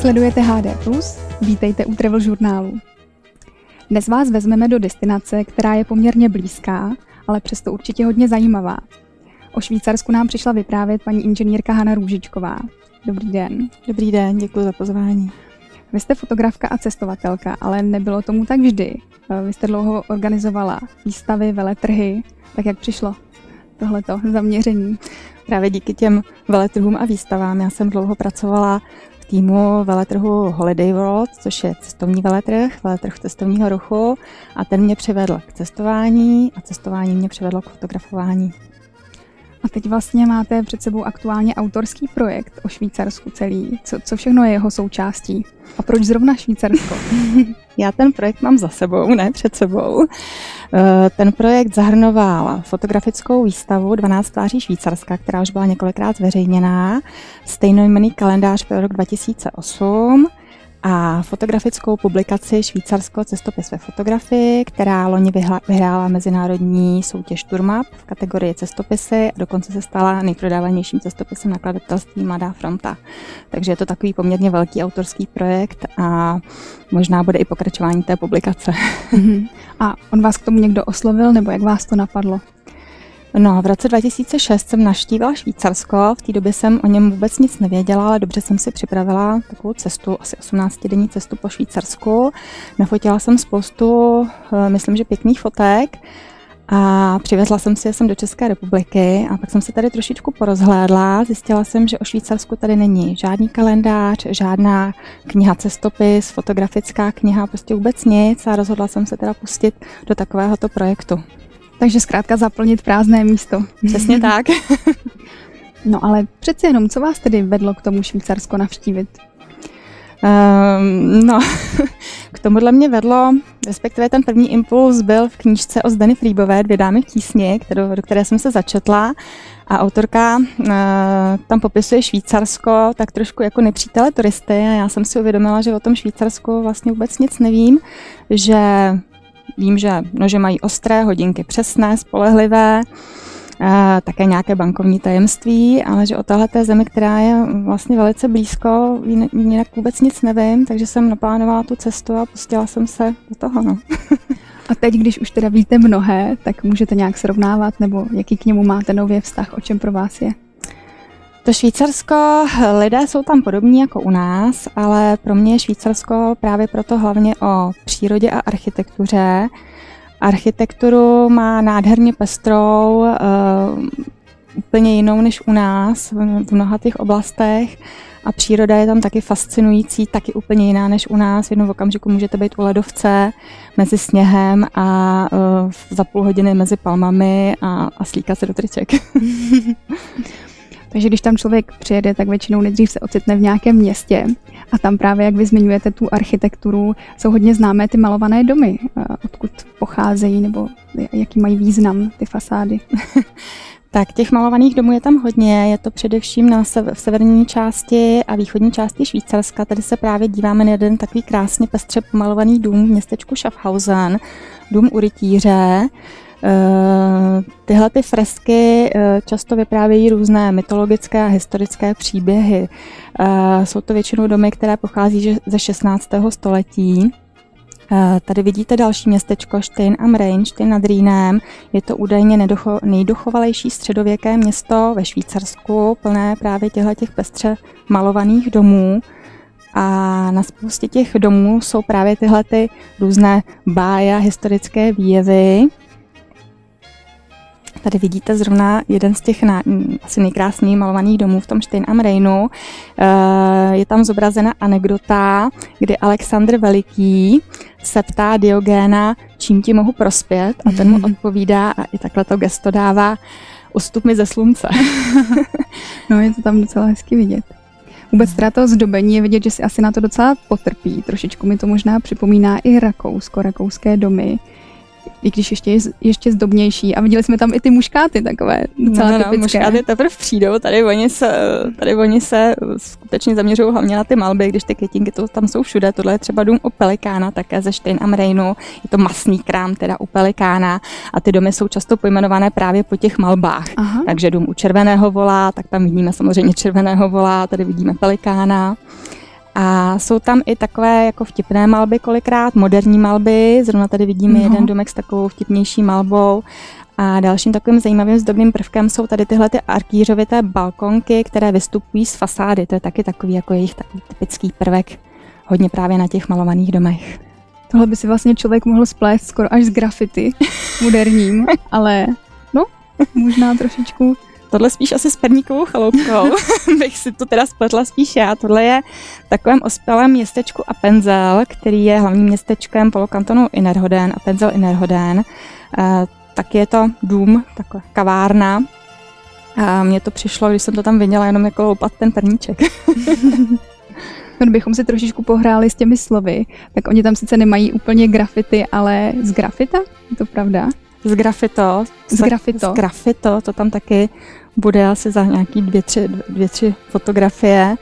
Sledujete HD+, vítejte u Travel žurnálu. Dnes vás vezmeme do destinace, která je poměrně blízká, ale přesto určitě hodně zajímavá. O Švýcarsku nám přišla vyprávět paní inženýrka Hana Růžičková. Dobrý den. Dobrý den, děkuji za pozvání. Vy jste fotografka a cestovatelka, ale nebylo tomu tak vždy. Vy jste dlouho organizovala výstavy, veletrhy, tak jak přišlo tohleto zaměření? Právě díky těm veletrhům a výstavám. Já jsem dlouho pracovala v týmu veletrhu Holiday World, což je cestovní veletrh cestovního ruchu, a ten mě přivedl k cestování a cestování mě přivedlo k fotografování. A teď vlastně máte před sebou aktuálně autorský projekt o Švýcarsku celý. Co všechno je jeho součástí? A proč zrovna Švýcarsko? Já ten projekt mám za sebou, ne před sebou. Ten projekt zahrnoval fotografickou výstavu 12 tváří Švýcarska, která už byla několikrát zveřejněná, stejnojmenný kalendář pro rok 2008 a fotografickou publikaci Švýcarsko cestopis ve fotografii, která loni vyhrála mezinárodní soutěž Tourmap v kategorii cestopisy a dokonce se stala nejprodávanějším cestopisem nakladatelství Mladá fronta. Takže je to takový poměrně velký autorský projekt a možná bude i pokračování té publikace. A on vás k tomu někdo oslovil, nebo jak vás to napadlo? No, v roce 2006 jsem navštívila Švýcarsko, v té době jsem o něm vůbec nic nevěděla, ale dobře jsem si připravila takovou cestu, asi 18denní cestu po Švýcarsku. Nafotila jsem spoustu, myslím, že pěkných fotek a přivezla jsem si je sem do České republiky a pak jsem se tady trošičku porozhlédla. Zjistila jsem, že o Švýcarsku tady není žádný kalendář, žádná kniha cestopis, fotografická kniha, prostě vůbec nic a rozhodla jsem se teda pustit do takovéhoto projektu. Takže zkrátka zaplnit prázdné místo. Přesně tak. No ale přeci jenom, co vás tedy vedlo k tomu Švýcarsko navštívit? K tomuhle mě vedlo, respektive ten první impuls byl v knížce o Zdeny Frýbové, Dvě dámy v tísni, do které jsem se začetla. A autorka tam popisuje Švýcarsko tak trošku jako nepřítele turisty a já jsem si uvědomila, že o tom Švýcarsku vlastně vůbec nic nevím, že vím, že mají ostré hodinky, přesné, spolehlivé, také nějaké bankovní tajemství, ale že o téhleté zemi, která je vlastně velice blízko, jinak vůbec nic nevím, takže jsem naplánovala tu cestu a pustila jsem se do toho. No. A teď, když už teda víte mnohé, tak můžete nějak srovnávat, nebo jaký k němu máte nově vztah, o čem pro vás je? To Švýcarsko, lidé jsou tam podobní jako u nás, ale pro mě je Švýcarsko právě proto hlavně o přírodě a architektuře. Architekturu má nádherně pestrou, úplně jinou než u nás v mnoha těch oblastech a příroda je tam taky fascinující, taky úplně jiná než u nás. V jednom okamžiku můžete být u ledovce mezi sněhem a za půl hodiny mezi palmami a slíkat se do triček. Takže když tam člověk přijede, tak většinou nejdřív se ocitne v nějakém městě a tam právě, jak vy zmiňujete tu architekturu, jsou hodně známé ty malované domy. Odkud pocházejí nebo jaký mají význam ty fasády? Tak těch malovaných domů je tam hodně, je to především v severní části a východní části Švýcarska. Tady se právě díváme na jeden takový krásně pestře pomalovaný dům v městečku Schaffhausen, dům u rytíře. Tyhle ty fresky často vyprávějí různé mytologické a historické příběhy. Jsou to většinou domy, které pochází ze 16. století. Tady vidíte další městečko Stein am Rhein, Stein nad Rýnem. Je to údajně nejdochovalejší středověké město ve Švýcarsku, plné právě těch pestře malovaných domů. A na spoustě těch domů jsou právě tyhle ty různé báje a historické výjevy. Tady vidíte zrovna jeden z těch asi nejkrásnějších malovaných domů v tom Stein am Rheinu. Je tam zobrazena anekdota, kdy Alexandr Veliký se ptá Diogéna, čím ti mohu prospět, a ten mu odpovídá a i takhle to gesto dává: ustup mi ze slunce. No, je to tam docela hezky vidět. Vůbec teda to zdobení je vidět, že si asi na to docela potrpí. Trošičku mi to možná připomíná i Rakousko, rakouské domy. I když ještě zdobnější. A viděli jsme tam i ty muškáty takové docela typické. Muškáty teprve přijdou, tady oni se skutečně zaměřují hlavně na ty malby, když ty květinky tam jsou všude. Tohle je třeba dům u Pelikána, také ze Stein am Rheinu. Je to masný krám teda u Pelikána a ty domy jsou často pojmenované právě po těch malbách. Aha. Takže dům u Červeného vola, tak tam vidíme samozřejmě Červeného vola, tady vidíme Pelikána. A jsou tam i takové jako vtipné malby kolikrát, moderní malby, zrovna tady vidíme jeden domek s takovou vtipnější malbou. A dalším takovým zajímavým zdobným prvkem jsou tady tyhle ty arkýřovité balkonky, které vystupují z fasády. To je taky takový jako jejich takový typický prvek, hodně právě na těch malovaných domech. Tohle by si vlastně člověk mohl splést skoro až z grafity moderním, ale no, možná trošičku. Tohle spíš asi s perníkovou chaloupkou, bych si to teda spletla spíš já. Tohle je v takovém ospělém městečku Appenzell, který je hlavním městečkem polokantonu Innerrhoden, Appenzell Innerrhoden. Tak je to dům, taková kavárna. A mně to přišlo, když jsem to tam viděla, jenom jako loupat ten perníček. Kdybychom si trošičku pohráli s těmi slovy, tak oni tam sice nemají úplně grafity, ale z grafita? Je to pravda? Z grafito. Z grafito, to tam taky bude asi za nějaký dvě, tři fotografie.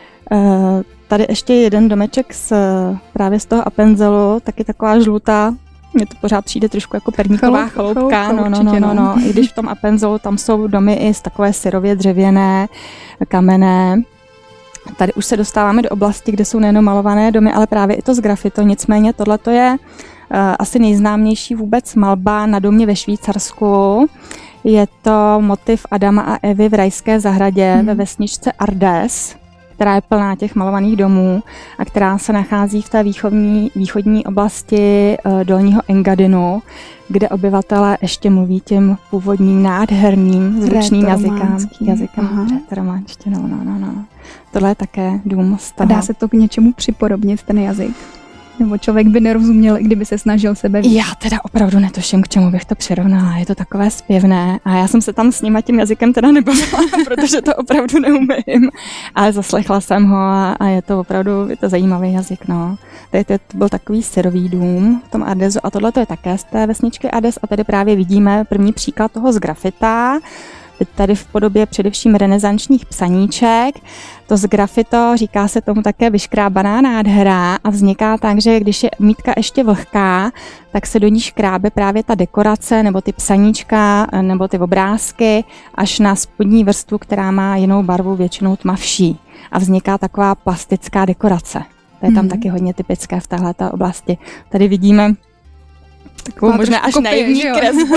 Tady ještě jeden domeček právě z toho Appenzellu, taky taková žlutá. Mně to pořád přijde trošku jako perníková chaloupka. No. I když v tom Appenzellu tam jsou domy i z takové syrově dřevěné, kamenné. Tady už se dostáváme do oblasti, kde jsou nejenom malované domy, ale právě i to z grafito. Nicméně tohleto je asi nejznámější vůbec malba na domě ve Švýcarsku. Je to motiv Adama a Evy v rajské zahradě ve vesničce Ardes, která je plná těch malovaných domů a která se nachází v té východní oblasti Dolního Engadinu, kde obyvatelé ještě mluví tím původním nádherným zvučným jazykem. Románštinou, no. Tohle je také dům z toho. A dá se to k něčemu připodobnit, ten jazyk? Nebo člověk by nerozuměl, kdyby se snažil sebe víc? Já teda opravdu netuším, k čemu bych to přirovnala. Je to takové zpěvné a já jsem se tam s nima tím jazykem teda nebavila, protože to opravdu neumím. Ale zaslechla jsem ho a je to zajímavý jazyk, no. To byl takový syrový dům v tom Ardesu a tohle to je také z té vesničky Ardes a tady právě vidíme první příklad toho z grafita. Tady v podobě především renesančních psaníček. To z grafito, říká se tomu také vyškrábaná nádhera a vzniká tak, že když je mítka ještě vlhká, tak se do ní škrábe právě ta dekorace nebo ty psaníčka nebo ty obrázky až na spodní vrstvu, která má jinou barvu, většinou tmavší. A vzniká taková plastická dekorace. To je tam taky hodně typické v téhleté oblasti. Tady vidíme takovou možná až naivní kresbu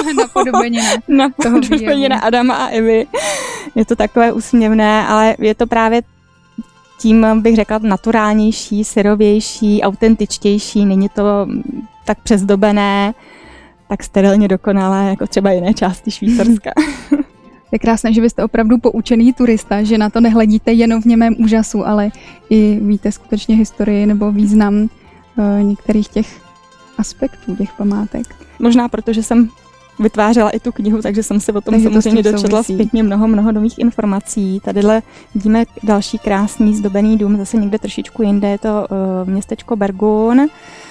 napodobenina Adama a Evy. Je to takové úsměvné, ale je to právě tím, bych řekla, naturálnější, syrovější, autentičtější. Není to tak přezdobené, tak sterilně dokonalé, jako třeba jiné části Švýcarska. Je krásné, že vy jste opravdu poučený turista, že na to nehledíte jenom v němém úžasu, ale i víte skutečně historii nebo význam některých těch aspektů těch památek. Možná protože jsem vytvářela i tu knihu, takže jsem se o tom samozřejmě dočetla zpětně mnoho nových informací. Tadyhle vidíme další krásný zdobený dům, zase někde trošičku jinde, je to městečko Bergun.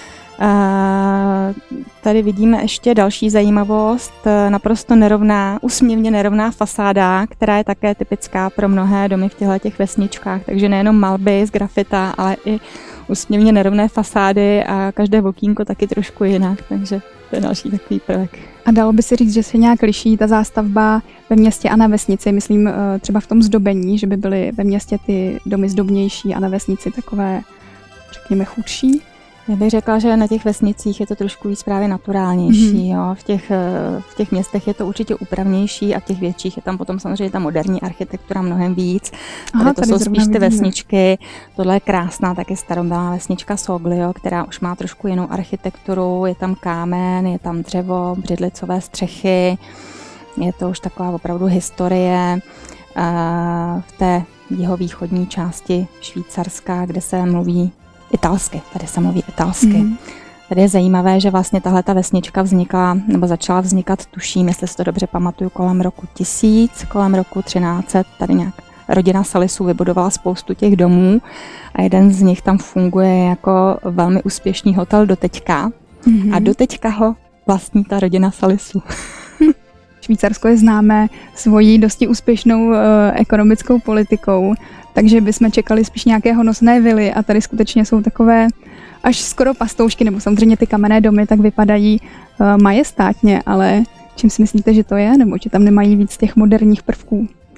Tady vidíme ještě další zajímavost, naprosto úsměvně nerovná fasáda, která je také typická pro mnohé domy v těchto vesničkách, takže nejenom malby z grafita, ale i úsměvně nerovné fasády a každé okýnko taky trošku jinak, takže to je další takový prvek. A dalo by si říct, že se nějak liší ta zástavba ve městě a na vesnici, myslím třeba v tom zdobení, že by byly ve městě ty domy zdobnější a na vesnici takové, řekněme, chudší? Já bych řekla, že na těch vesnicích je to trošku víc právě naturálnější. Jo. V těch městech je to určitě úpravnější a v těch větších je tam potom samozřejmě ta moderní architektura mnohem víc. Tady jsou spíš ty vesničky. Tohle je krásná, taky starobylá vesnička Soglio, která už má trošku jinou architekturu. Je tam kámen, je tam dřevo, břidlicové střechy. Je to už taková opravdu historie v té jihovýchodní části Švýcarska, kde se mluví italsky, tady se mluví italsky. Tady je zajímavé, že vlastně tahle ta vesnička vznikla, nebo začala vznikat, tuším, jestli si to dobře pamatuju, kolem roku 1000, kolem roku 1300, tady nějak rodina Salisů vybudovala spoustu těch domů a jeden z nich tam funguje jako velmi úspěšný hotel doteďka a doteďka ho vlastní ta rodina Salisů. Švýcarsko je známé svojí dosti úspěšnou ekonomickou politikou, takže bychom čekali spíš nějaké honosné vily a tady skutečně jsou takové až skoro pastoušky, nebo samozřejmě ty kamenné domy tak vypadají majestátně, ale čím si myslíte, že to je, nebo že tam nemají víc těch moderních prvků?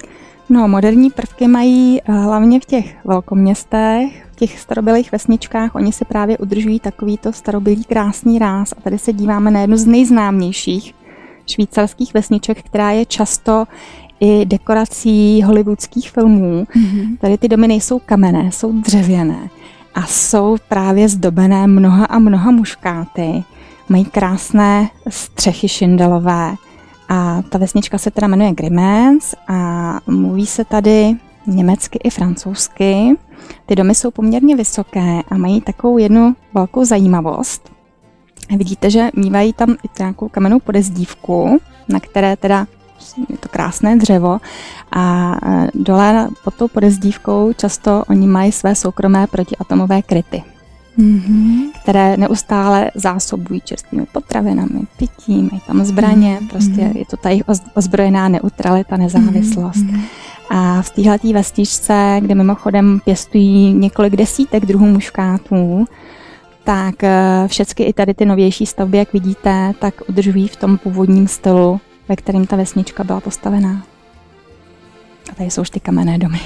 No, moderní prvky mají hlavně v těch velkoměstech, v těch starobylých vesničkách. Oni si právě udržují takovýto starobylý krásný ráz. A tady se díváme na jednu z nejznámějších švýcarských vesniček, která je často i dekorací hollywoodských filmů. Mm-hmm. Tady ty domy nejsou kamenné, jsou dřevěné a jsou právě zdobené mnoha a mnoha muškáty. Mají krásné střechy šindelové a ta vesnička se teda jmenuje Grimmens a mluví se tady německy i francouzsky. Ty domy jsou poměrně vysoké a mají takovou jednu velkou zajímavost. Vidíte, že mívají tam i nějakou kamennou podezdívku, na které teda je to krásné dřevo a dole pod tou podezdívkou často oni mají své soukromé protiatomové kryty, které neustále zásobují čerstvými potravinami, pitím, mají tam zbraně, prostě je to ta jejich ozbrojená neutralita, nezávislost. A v téhletý vesničce, kde mimochodem pěstují několik desítek druhů muškátů, tak všechny i tady ty novější stavby, jak vidíte, tak udržují v tom původním stylu, ve kterém ta vesnička byla postavená. A tady jsou už ty kamenné domy.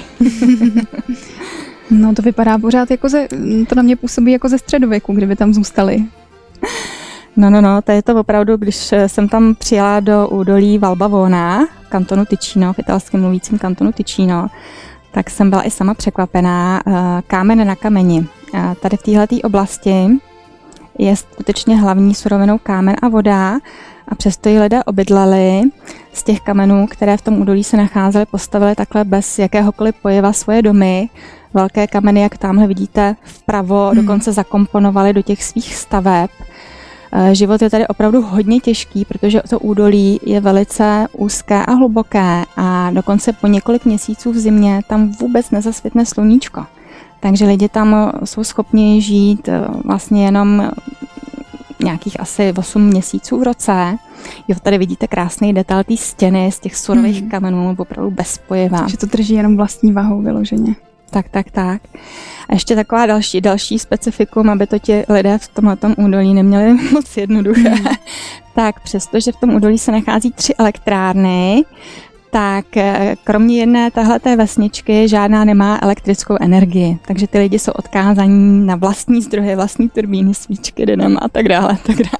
No to vypadá pořád jako to na mě působí jako ze středověku, kdyby tam zůstali. No, to je to opravdu, když jsem tam přijela do údolí Valbavona, kantonu Ticino, v italském mluvícím kantonu Ticino, tak jsem byla i sama překvapená. Kámen na kameni. Tady v téhleté oblasti je skutečně hlavní surovinou kámen a voda a přesto ji lidé obydleli. Z těch kamenů, které v tom údolí se nacházely, postavili takhle bez jakéhokoliv pojiva svoje domy. Velké kameny, jak tamhle vidíte vpravo, dokonce zakomponovali do těch svých staveb. Život je tady opravdu hodně těžký, protože to údolí je velice úzké a hluboké a dokonce po několik měsíců v zimě tam vůbec nezasvětne sluníčko. Takže lidi tam jsou schopni žít vlastně jenom nějakých asi 8 měsíců v roce. Jo, tady vidíte krásný detail té stěny z těch surových kamenů, opravdu bez pojiva. Takže to drží jenom vlastní vahou vyloženě. Tak. A ještě taková další specifikum, aby to ti lidé v tomhletom údolí neměli moc jednoduché. Tak přestože v tom údolí se nachází 3 elektrárny, tak kromě jedné tahleté vesničky žádná nemá elektrickou energii. Takže ty lidi jsou odkázaní na vlastní zdroje, vlastní turbíny, svíčky, dynama a tak dále.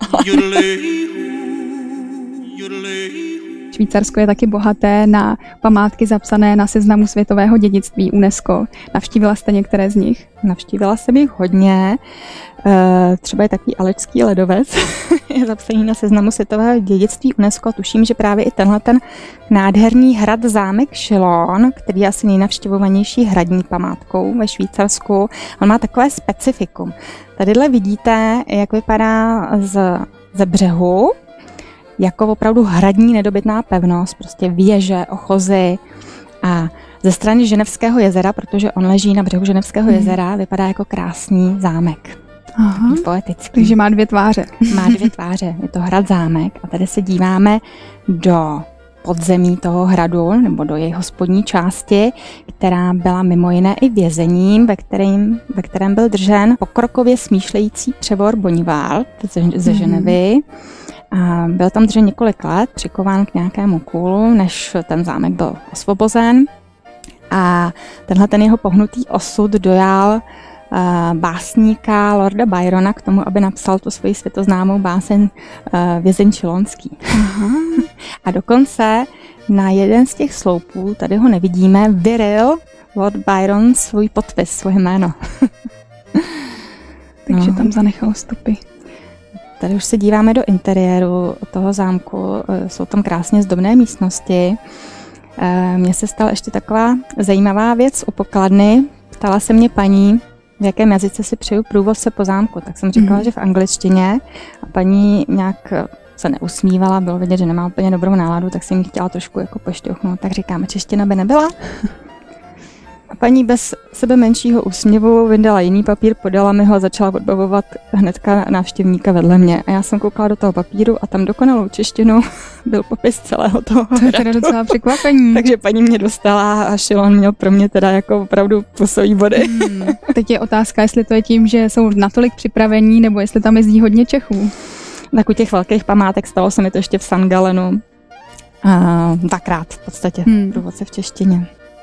Švýcarsko je taky bohaté na památky zapsané na seznamu světového dědictví UNESCO. Navštívila jste některé z nich? Navštívila jsem jich hodně. Třeba je takový Alečský ledovec, je zapsaný na seznamu světového dědictví UNESCO. Tuším, že právě i tenhle ten nádherný hrad zámek Chillon, který je asi nejnavštěvovanější hradní památkou ve Švýcarsku, on má takové specifikum. Tadyhle vidíte, jak vypadá ze břehu, jako opravdu hradní nedobytná pevnost, prostě věže, ochozy a ze strany Ženevského jezera, protože on leží na břehu Ženevského jezera, vypadá jako krásný zámek. Aha, poetický. Takže má 2 tváře. Má 2 tváře, je to hrad zámek a tady se díváme do podzemí toho hradu nebo do jeho spodní části, která byla mimo jiné i vězením, ve kterém byl držen pokrokově smýšlející převor Bonivard ze Ženevy. A byl tam držen několik let, přikován k nějakému kůlu, než ten zámek byl osvobozen. A ten jeho pohnutý osud dojal básníka Lorda Byrona k tomu, aby napsal tu svoji světoznámou báseň Vězeň chillonský. A dokonce na jeden z těch sloupů, tady ho nevidíme, vyryl Lord Byron svůj podpis, svoje jméno. Takže tam zanechal stopy. Tady už se díváme do interiéru toho zámku, jsou tam krásně zdobné místnosti. Mně se stala ještě taková zajímavá věc u pokladny. Ptala se mě paní, v jakém jazyce si přeju průvodce po zámku. Tak jsem říkala, že v angličtině a paní nějak se neusmívala, bylo vidět, že nemá úplně dobrou náladu, tak jsem jí chtěla trošku jako pošťouchnout. Tak říkáme, čeština by nebyla. A paní bez sebe menšího úsměvu vyndala jiný papír, podala mi ho a začala odbavovat hnedka návštěvníka vedle mě. A já jsem koukala do toho papíru a tam dokonalou češtinou byl popis celého toho hradu. To je teda docela překvapení. Takže paní mě dostala a Chillon měl pro mě teda jako opravdu plusový body. Teď je otázka, jestli to je tím, že jsou natolik připravení, nebo jestli tam jezdí hodně Čechů. Tak u těch velkých památek stalo se mi to ještě v St. Galenu. 2krát v podstatě průvodce v češtině.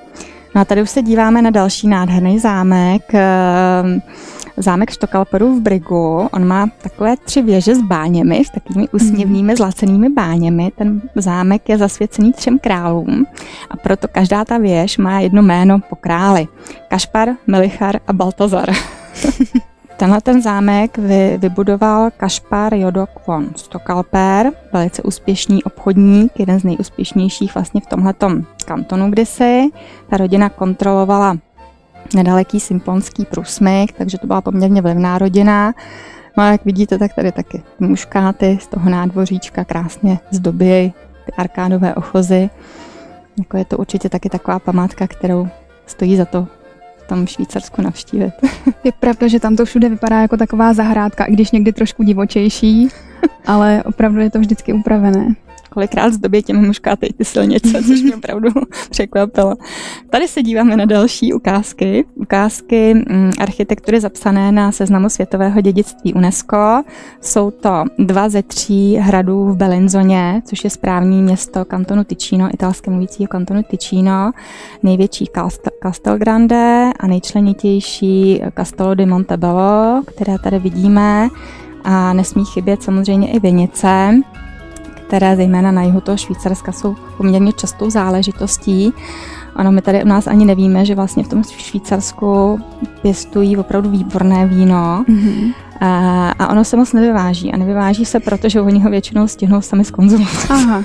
No a tady už se díváme na další nádherný zámek. Zámek Stokalperů v Brigu. On má takové 3 věže s báněmi, s takovými úsměvnými zlacenými báněmi. Ten zámek je zasvěcený 3 králům a proto každá ta věž má jedno jméno po králi. Kašpar, Melichar a Baltazar. Tenhle ten zámek vybudoval Kašpar Jodok von Stokalper, velice úspěšný obchodník, jeden z nejúspěšnějších vlastně v tomhletom kantonu kdysi. Ta rodina kontrolovala nedaleký Simplonský průsmyk, takže to byla poměrně vlivná rodina. No a jak vidíte, tak tady taky muškáty z toho nádvoříčka krásně zdobí ty arkádové ochozy. Jako je to určitě taky taková památka, kterou stojí za to v tom Švýcarsku navštívit. Je pravda, že tam to všude vypadá jako taková zahrádka, i když někdy trošku divočejší, ale opravdu je to vždycky upravené. Kolikrát zdobí těmi muškáty ty silnice, což mě opravdu překvapilo. Tady se díváme na další ukázky. Ukázky architektury zapsané na seznamu světového dědictví UNESCO. Jsou to 2 ze 3 hradů v Bellinzoně, což je správní město kantonu Ticino, italsky mluvícího kantonu Ticino, největší Castel Grande a nejčlenitější Castello di Montebello, které tady vidíme. A nesmí chybět samozřejmě i vinice, které zejména na jihu toho Švýcarska jsou poměrně častou záležitostí. Ano, my tady u nás ani nevíme, že vlastně v tom Švýcarsku pěstují opravdu výborné víno. Mm-hmm. A ono se moc nevyváží. A nevyváží se proto, že oni ho většinou stihnou sami zkonzumovat. Aha.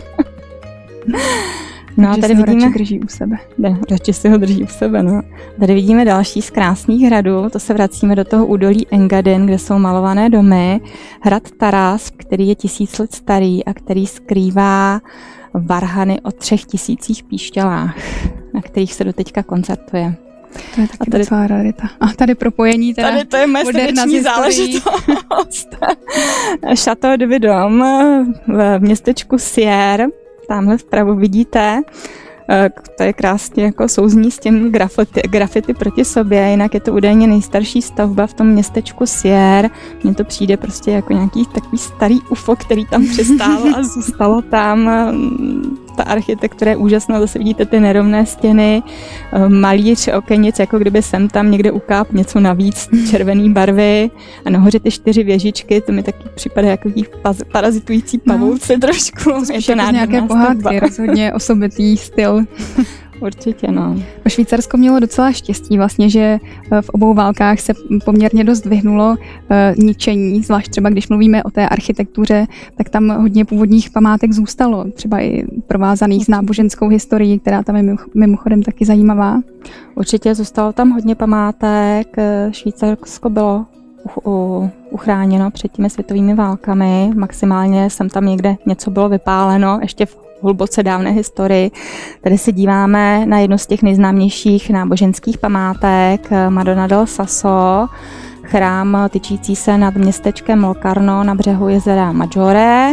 No a tady si ho vidíme, radši drží u sebe. Ne, radši si ho drží u sebe, no. Tady vidíme další z krásných hradů, to se vracíme do toho údolí Engadin, kde jsou malované domy. Hrad Taras, který je 1000 let starý a který skrývá varhany o 3000 píšťalách, na kterých se doteďka koncertuje. To je taky docela rarita. A tady propojení teda. Tady to je moje srdeční záležitost. Chateau de Vendôme v městečku Sierre. Tamhle vpravo vidíte, to je krásně jako souzní s těmi grafity proti sobě, jinak je to údajně nejstarší stavba v tom městečku Sierre. Mně to přijde prostě jako nějaký takový starý UFO, který tam přistál a zůstalo tam. Ta architektura je úžasná, zase vidíte ty nerovné stěny, malíř okenic, jako kdyby sem tam někde ukáp něco navíc, červené barvy a nahoře ty 4 věžičky, to mi taky připadá jako parazitující pavouci trošku. Je to nějaké pohádky, rozhodně osobitý styl. Určitě, no. Švýcarsko mělo docela štěstí vlastně, že v obou válkách se poměrně dost vyhnulo ničení, zvlášť třeba když mluvíme o té architektuře, tak tam hodně původních památek zůstalo, třeba i provázaných s náboženskou historií, která tam je mimochodem taky zajímavá. Určitě zůstalo tam hodně památek, Švýcarsko bylo uchráněno před těmi světovými válkami, maximálně sem tam někde něco bylo vypáleno, ještě v hluboce dávné historii. Tady se díváme na jednu z těch nejznámějších náboženských památek, Madonna del Sasso, chrám tyčící se nad městečkem Locarno na břehu jezera Maggiore.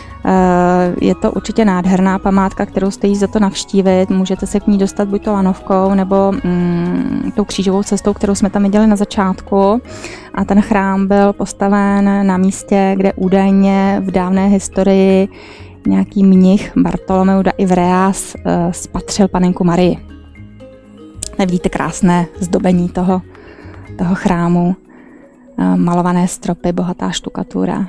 Je to určitě nádherná památka, kterou stojí za to navštívit. Můžete se k ní dostat buď to lanovkou nebo tou křížovou cestou, kterou jsme tam viděli na začátku. A ten chrám byl postaven na místě, kde údajně v dávné historii nějaký mnich Bartolomeu da Ivreas spatřil panenku Marii. Vidíte krásné zdobení toho chrámu, malované stropy, bohatá štukatura.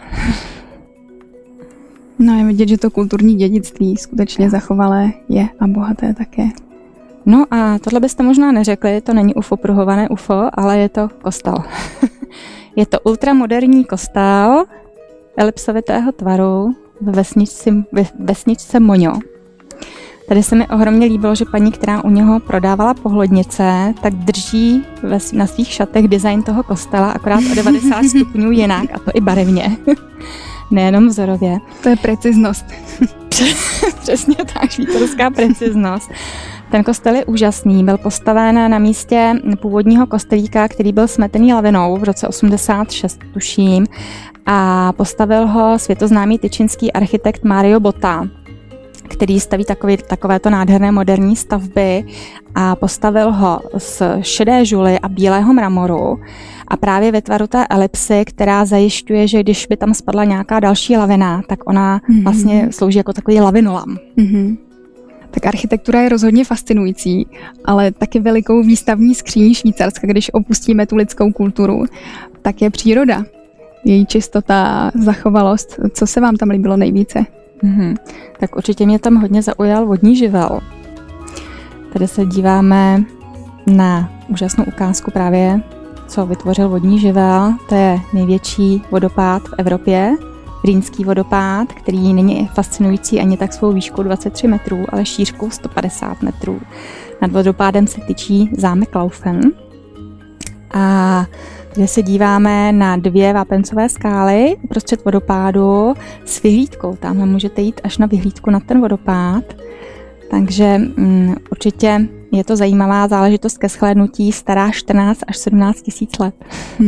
No je vidět, že to kulturní dědictví skutečně zachovalé je a bohaté také. No a tohle byste možná neřekli, to není UFO pruhované UFO, ale je to kostel. Je to ultramoderní kostel elipsovitého tvaru ve vesničce Moňo. Tady se mi ohromně líbilo, že paní, která u něho prodávala pohlednice, tak drží na svých šatech design toho kostela, akorát o 90 stupňů jinak, a to i barevně. Nejenom vzorově. To je preciznost. Přesně tak, švýcarská preciznost. Ten kostel je úžasný, byl postaven na místě původního kostelíka, který byl smetený lavinou v roce 86, tuším, a postavil ho světoznámý tyčinský architekt Mario Botta, který staví takovéto nádherné moderní stavby, a postavil ho z šedé žuly a bílého mramoru a právě ve tvaru té elipsy, která zajišťuje, že když by tam spadla nějaká další lavina, tak ona vlastně slouží jako takový lavinolam. Tak architektura je rozhodně fascinující, ale taky velikou výstavní skříní Švýcarska, když opustíme tu lidskou kulturu, tak je příroda. Její čistota, zachovalost. Co se vám tam líbilo nejvíce? Tak určitě mě tam hodně zaujal vodní živel. Tady se díváme na úžasnou ukázku právě, co vytvořil vodní živel. To je největší vodopád v Evropě, Rýnský vodopád, který není fascinující ani tak svou výškou 23 metrů, ale šířkou 150 metrů. Nad vodopádem se tyčí zámek Laufen. A tady se díváme na 2 vápencové skály uprostřed vodopádu s vyhlídkou. Tamhle můžete jít až na vyhlídku na ten vodopád. Takže určitě je to zajímavá záležitost ke shlédnutí, stará 14 až 17 tisíc let.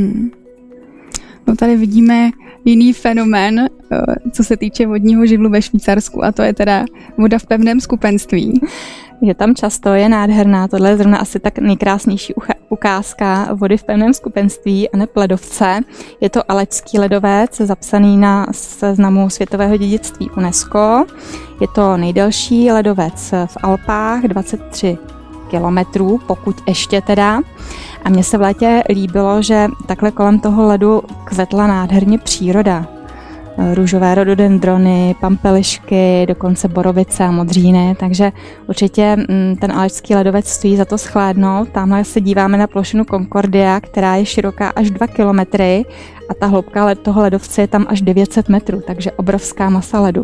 No tady vidíme jiný fenomén, co se týče vodního živlu ve Švýcarsku, a to je teda voda v pevném skupenství. Je tam často, je nádherná, tohle je zrovna asi tak nejkrásnější ukázka vody v pevném skupenství a ne ledovce. Je to Alečský ledovec, zapsaný na seznamu světového dědictví UNESCO. Je to nejdelší ledovec v Alpách, 23 kilometrů, pokud ještě teda. A mně se v létě líbilo, že takhle kolem toho ledu kvetla nádherně příroda. Růžové rododendrony, pampelišky, dokonce borovice a modříny, takže určitě ten Alečský ledovec stojí za to shlédnout. Tamhle se díváme na plošinu Concordia, která je široká až 2 kilometry a ta hloubka toho ledovce je tam až 900 metrů, takže obrovská masa ledu.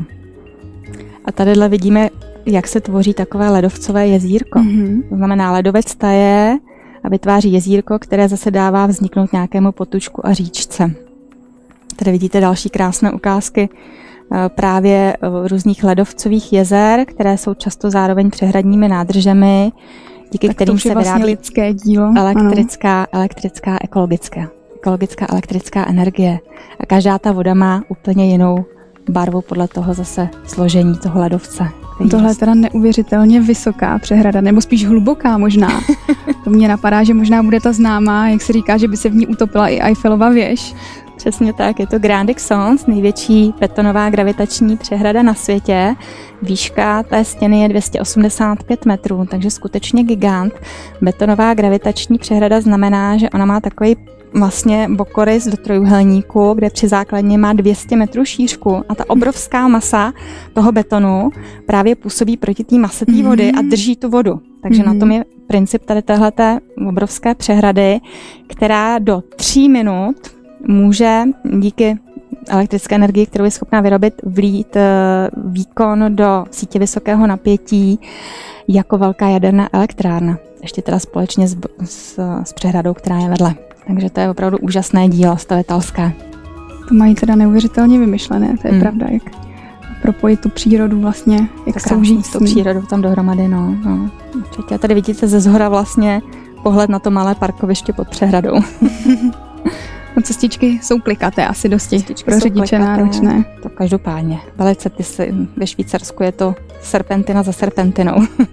A tadyhle vidíme, jak se tvoří takové ledovcové jezírko. To znamená, ledovec taje a vytváří jezírko, které zase dává vzniknout nějakému potučku a říčce. Tady vidíte další krásné ukázky právě různých ledovcových jezer, které jsou často zároveň přehradními nádržemi, díky kterým se vlastně vyrábí lidské dílo. Ekologická elektrická energie. A každá ta voda má úplně jinou barvu podle toho zase složení toho ledovce. Tohle je teda neuvěřitelně vysoká přehrada, nebo spíš hluboká možná. To mě napadá, že možná bude ta známá, jak se říká, že by se v ní utopila i Eiffelova věž. Přesně tak, je to Grand Exons, největší betonová gravitační přehrada na světě. Výška té stěny je 285 metrů, takže skutečně gigant. Betonová gravitační přehrada znamená, že ona má takový vlastně bokorys do trojúhelníku, kde při základně má 200 metrů šířku a ta obrovská masa toho betonu právě působí proti té mase té vody a drží tu vodu. Takže na tom je princip tady téhleté obrovské přehrady, která do 3 minut může díky elektrické energii, kterou je schopná vyrobit, vlít výkon do sítě vysokého napětí jako velká jaderná elektrárna. Ještě teda společně s přehradou, která je vedle. Takže to je opravdu úžasné dílo stavitelské. To mají teda neuvěřitelně vymyšlené, to je pravda, jak propojit tu přírodu vlastně, jak soužít s tou přírodou tam dohromady, no. Určitě. A tady vidíte ze zhora vlastně pohled na to malé parkoviště pod přehradou. No, cestičky jsou klikaté asi dosti pro řidiče náročné. To každopádně. Velice ve Švýcarsku je to serpentina za serpentinou.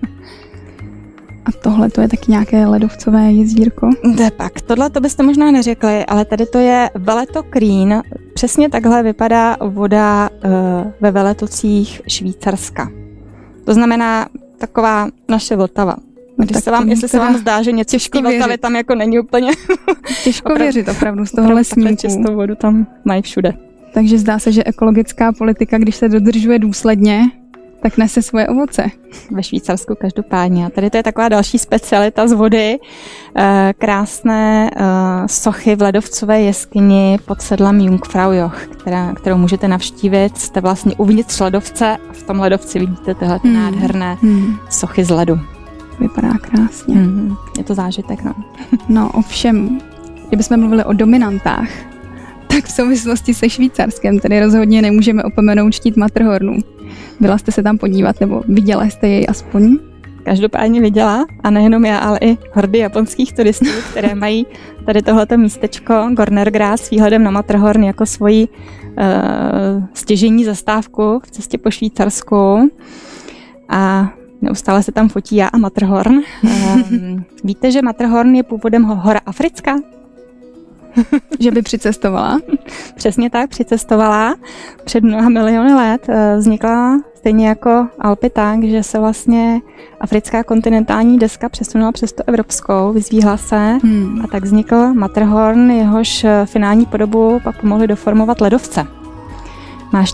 A tohle to je taky nějaké ledovcové jezírko? Tak, tohle to byste možná neřekli, ale tady to je Veletokrín. Přesně takhle vypadá voda ve Veletocích Švýcarska. To znamená taková naše Vltava. Jestli se vám zdá, že něco v Vltavě tam jako není úplně... Těžko věřit opravdu z toho lesníku. Čistou vodu tam mají všude. Takže zdá se, že ekologická politika, když se dodržuje důsledně, tak nese svoje ovoce. Ve Švýcarsku každopádně. A tady to je taková další specialita z vody. Krásné sochy v ledovcové jeskyni pod sedlem Jungfraujoch, kterou můžete navštívit. Jste vlastně uvnitř ledovce a v tom ledovci vidíte tyhle nádherné sochy z ledu. Vypadá krásně. Je to zážitek, no. No ovšem, kdybychom mluvili o dominantách, tak v souvislosti se Švýcarskem tedy rozhodně nemůžeme opomenout štít Matterhornu. Byla jste se tam podívat, nebo viděla jste jej aspoň? Každopádně viděla, a nejenom já, ale i hordy japonských turistů, které mají tady tohleto místečko Gornergräs s výhledem na Matterhorn jako svoji stěžejní zastávku v cestě po Švýcarsku. A neustále se tam fotí já a Matterhorn. Víte, že Matterhorn je původem hora africká? Že by přicestovala? Přesně tak, přicestovala. Před mnoha miliony let vznikla stejně jako Alpy tak, že se vlastně africká kontinentální deska přesunula přes tu evropskou, vyzvíhla se a tak vznikl Matterhorn, jehož finální podobu pak pomohli doformovat ledovce. Má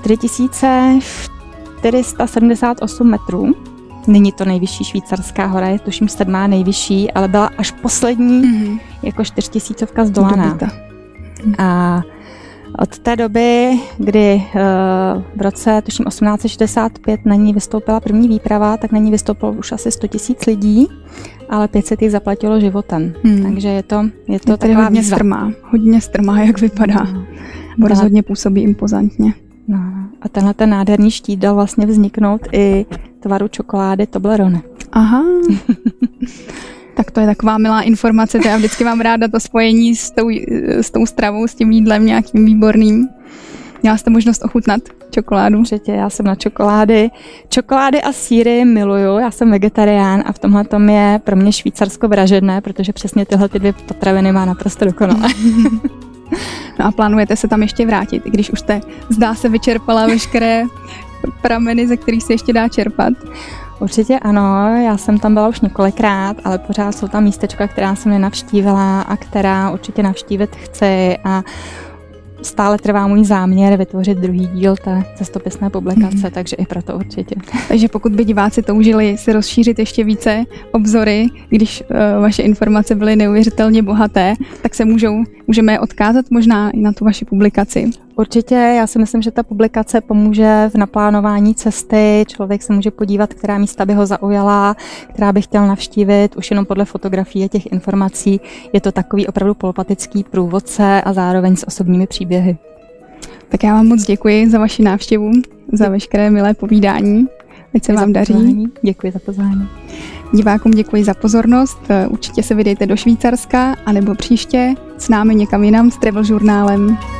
4478 metrů. Není to nejvyšší švýcarská hora, je tuším 7. nejvyšší, ale byla až poslední jako 4000 zdolaná. A od té doby, kdy v roce tuším 1865 na ní vystoupila první výprava, tak na ní vystoupilo už asi 100 000 lidí, ale 500 jich zaplatilo životem. Takže je to taková hodně výzva. Hodně strmá, jak vypadá. Rozhodně působí impozantně. No, a tenhle ten nádherný štít dal vlastně vzniknout i tvaru čokolády Toblerone. Aha. Tak to je taková milá informace, to já vždycky mám ráda to spojení s tou stravou, s tím jídlem nějakým výborným. Měla jste možnost ochutnat čokoládu? Určitě, já jsem na čokolády. Čokolády a sýry miluju, já jsem vegetarián a v tomhle tom je pro mě Švýcarsko vražedné, protože přesně tyhle dvě potraviny má naprosto dokonale. No a plánujete se tam ještě vrátit, i když už jste, zdá se, vyčerpala veškeré prameny, ze kterých se ještě dá čerpat? Určitě ano, já jsem tam byla už několikrát, ale pořád jsou tam místečka, která jsem nenavštívila a která určitě navštívit chci a stále trvá můj záměr vytvořit druhý díl té cestopisné publikace, takže i proto určitě. Takže pokud by diváci toužili si rozšířit ještě více obzory, když vaše informace byly neuvěřitelně bohaté, tak se můžeme je odkázat možná i na tu vaši publikaci. Určitě, já si myslím, že ta publikace pomůže v naplánování cesty. Člověk se může podívat, která místa by ho zaujala, která by chtěl navštívit, už jenom podle fotografií a těch informací. Je to takový opravdu polopatický průvodce a zároveň s osobními příběhy. Tak já vám moc děkuji za vaši návštěvu, za veškeré milé povídání. Ať se vám daří. Děkuji za pozvání. Divákům děkuji za pozornost. Určitě se vydejte do Švýcarska, anebo příště s námi někam jinam s Travel žurnálem.